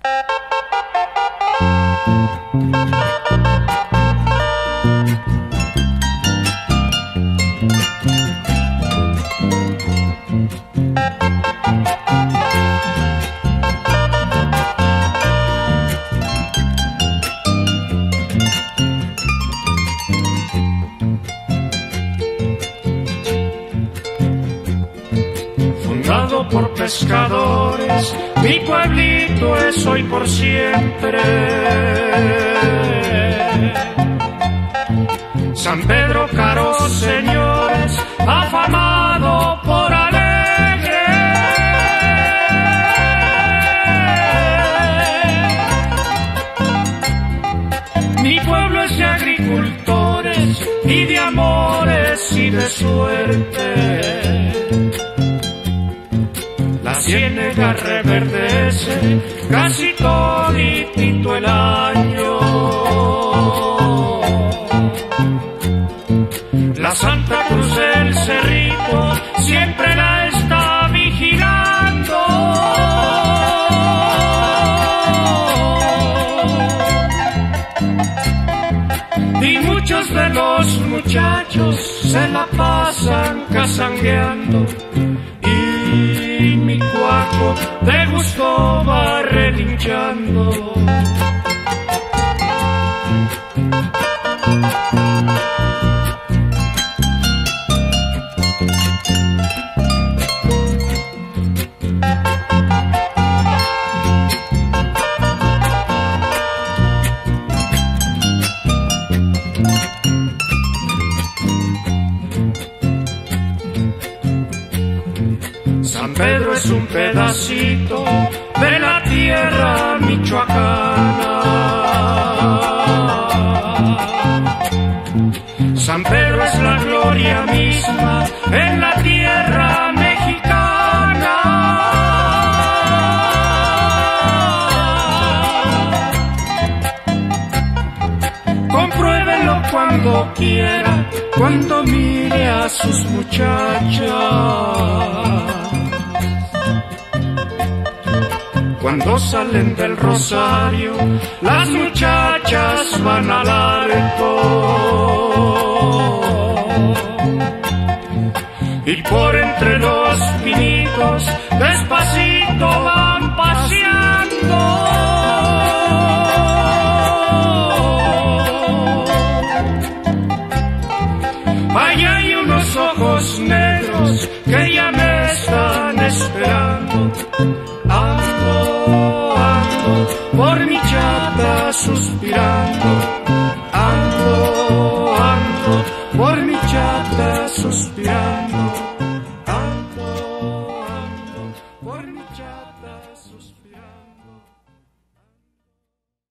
Fundado por pescadores, mi pueblito es hoy por siempre. San Pedro Caro, señores, afamado por alegre. Mi pueblo es de agricultores y de amores y de suerte. La ciénaga reverdece casi toditito el año. La Santa Cruz del Cerrito siempre la está vigilando. Y muchos de los muchachos se la pasan cazangueando. Y mi cuaco de gusto va relinchando. San Pedro es un pedacito de la tierra michoacana. San Pedro es la gloria misma en la tierra mexicana. Compruébelo cuando quiera, cuando mire a sus muchachas. Cuando salen del rosario, las muchachas van al arco. Y por entre los pinitos, despacito van paseando. Allá hay unos ojos negros que ya me están esperando. Ando por mi chata suspirando. Ando por mi chata suspirando. Ando por mi chata suspirando.